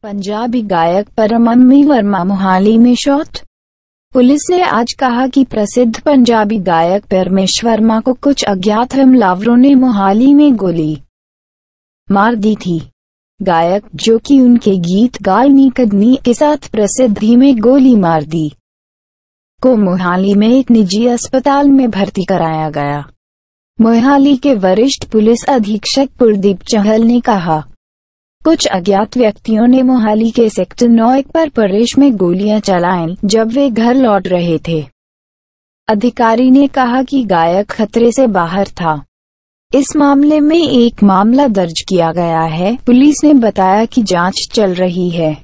पंजाबी गायक परमम्मी वर्मा मोहाली में shot. Police ने आज कहा कि प्रसिद्ध पंजाबी गायक परमेश वर्मा को कुछ अज्ञात हमलावरों ने मोहाली में गोली मार दी थी। गायक, जो कि उनके गीत गाल नी कदनी के साथ प्रसिद्ध ही में गोली मार दी, को मोहाली में एक निजी अस्पताल में भर्ती कराया गया। मोहाली के वरिष्ठ पुलिस अधीक्षक कुलदीप चहल ने कहा, कुछ अज्ञात व्यक्तियों ने मोहाली के सेक्टर 9 पर परेश में गोलियां चलाईं जब वे घर लौट रहे थे। अधिकारी ने कहा कि गायक खतरे से बाहर था। इस मामले में एक मामला दर्ज किया गया है। पुलिस ने बताया कि जांच चल रही है।